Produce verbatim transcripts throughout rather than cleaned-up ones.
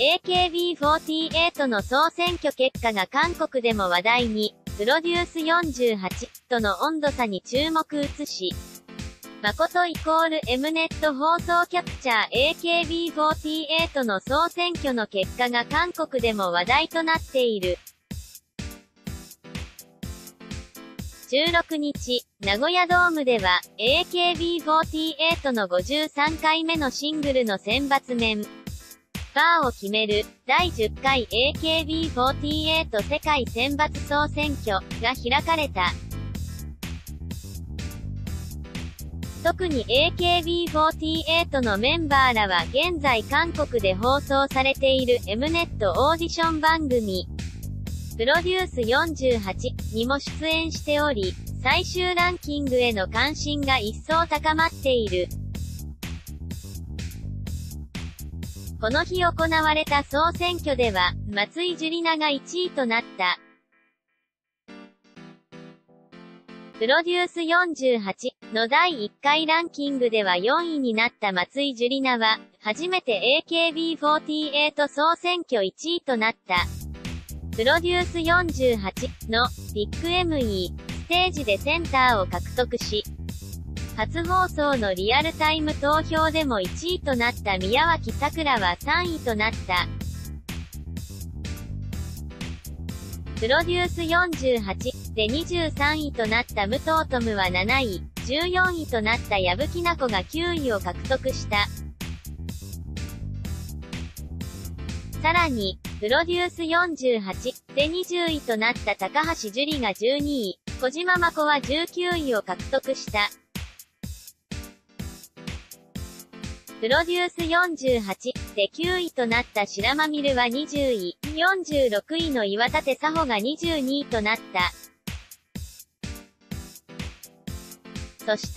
エーケービーフォーティーエイト の総選挙結果が韓国でも話題に、プロデュースよんじゅうはちとの温度差に注目移し、誠イコール エムネット 放送キャプチャー エーケービーフォーティーエイト の総選挙の結果が韓国でも話題となっている。じゅうろくにち、名古屋ドームでは、エーケービーフォーティーエイト のごじゅうさんかいめのシングルの選抜メンバーを決める、だいじゅっかい エーケービーフォーティーエイト 世界選抜総選挙が開かれた。特に エーケービーフォーティーエイト のメンバーらは現在韓国で放送されている エムネット オーディション番組、プロデュースよんじゅうはちにも出演しており、最終ランキングへの関心が一層高まっている。この日行われた総選挙では、松井樹里奈がいちいとなった。プロデュースよんじゅうはちのだいいっかいランキングではよんいになった松井樹里奈は、初めて エーケービーフォーティーエイト 総選挙いちいとなった。プロデュースよんじゅうはちのビッグ エムイー ステージでセンターを獲得し、初放送のリアルタイム投票でもいちいとなった宮脇さくらはさんいとなった。プロデュースよんじゅうはちでにじゅうさんいとなった武藤トムはなない、じゅうよんいとなった矢吹奈子がきゅういを獲得した。さらに、プロデュースよんじゅうはちでにじゅういとなった高橋樹里がじゅうにい、小島真子はじゅうきゅういを獲得した。プロデュースよんじゅうはちできゅういとなった白間みるはにじゅうい、よんじゅうろくいの岩立沙穂がにじゅうにいとなった。そして、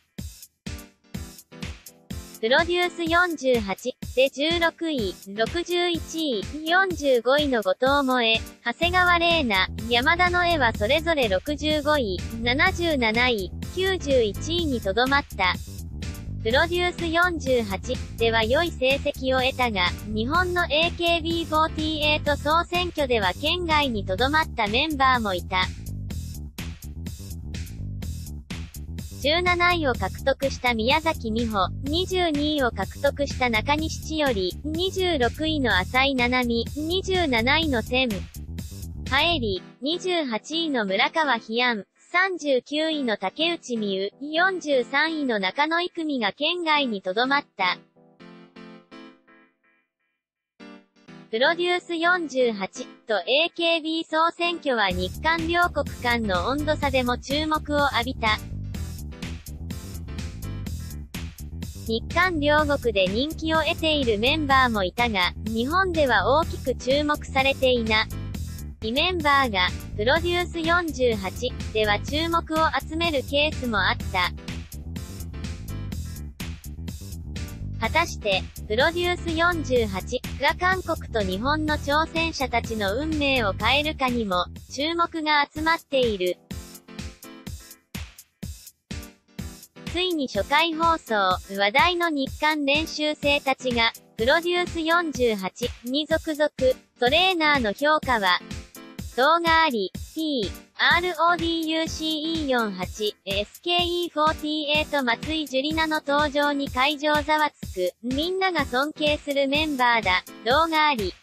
プロデュースよんじゅうはちでじゅうろくい、ろくじゅういちい、よんじゅうごいの後藤萌え、長谷川玲奈、山田の絵はそれぞれろくじゅうごい、ななじゅうなない、きゅうじゅういちいにとどまった。プロデュースよんじゅうはちでは良い成績を得たが、日本の エーケービーフォーティーエイト 総選挙では県外にとどまったメンバーもいた。じゅうなないを獲得した宮崎美穂、にじゅうにいを獲得した中西千織、にじゅうろくいの浅井七海、にじゅうなないの千葉恵里、にじゅうはちいの村川陽安、さんじゅうきゅういの竹内美優、よんじゅうさんいの中野育美が県外にとどまった。プロデュースよんじゅうはちと エーケービー 総選挙は日韓両国間の温度差でも注目を浴びた。日韓両国で人気を得ているメンバーもいたが、日本では大きく注目されていないメンバーが、プロデュースよんじゅうはちでは注目を集めるケースもあった。果たして、プロデュースよんじゅうはちが韓国と日本の挑戦者たちの運命を変えるかにも、注目が集まっている。ついに初回放送、話題の日韓練習生たちが、プロデュースよんじゅうはちに続々、トレーナーの評価は、動画あり、P、アールオーディーユーシーイーよんじゅうはち、エスケーイーフォーティーエイト 松井樹里奈の登場に会場ざわつく、みんなが尊敬するメンバーだ、動画あり。